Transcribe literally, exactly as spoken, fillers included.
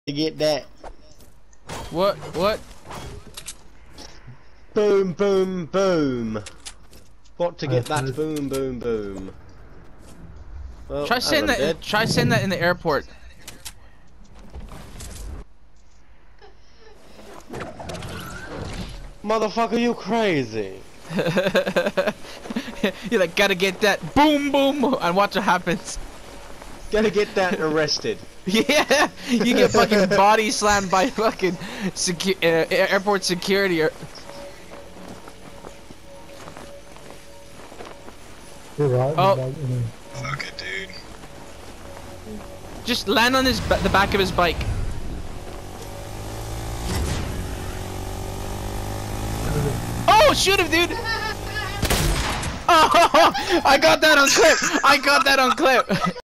To get that. What? What? Boom, boom, boom. Got to get that boom, boom, boom. Well, Try saying that. In, try saying that in the airport. Motherfucker, you crazy? You're like, gotta get that boom, boom, and watch what happens. Gotta get that arrested. Yeah, you get fucking body slammed by fucking secu uh, airport security. Or oh, fuck it, dude. Just land on his ba the back of his bike. Oh, shoot him, dude! Oh, I got that on clip. I got that on clip.